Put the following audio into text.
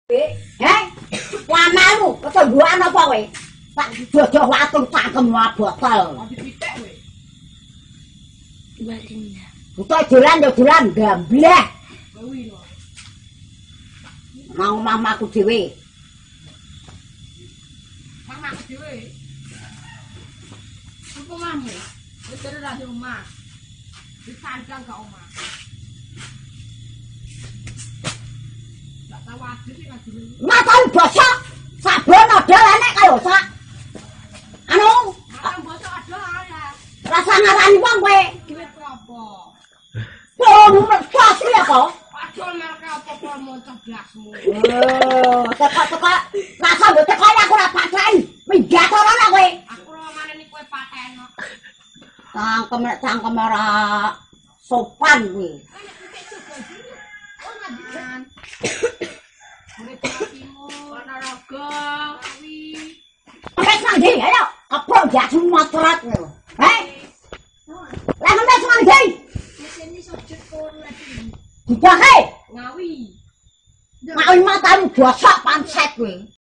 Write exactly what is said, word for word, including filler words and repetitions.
Heh, lamamu ketungguan apa kowe? Tak jodoh watung cangkem botol. Dipitik kowe. Balinda. Utoh dolan yo dolan gambleh. Kuwi lho. Nang mamaku dhewe. Mamaku dhewe. Apa mamu? Wis ora di omah. Wis kandang gak omah. Gak tahu ade sing ngajine. Matamu bosok. Sabon odol enek kaya sak. Anu, Makan bosok ada ya. rasa ngarani wong kowe. Duit apa? Oh, mercos ya kok. Aja mereka apa-apa moncong blasmu. Oh, teko-teko rasa mbok teko aku ora paten. Minggat ora lah kowe. Aku ora maneni kowe paten kok. Cangkem cangkem ora sopan kuwi. Oh, ngajian. Murid Timur, Ponorogo, Kawi. Wes nang ndi? Ayo, keprok jak motret kowe. Heh. Lah nang nang ndi? Sini sujud kono lagi. Dijahe. Ngawi. Mau matamu bosok panset kowe.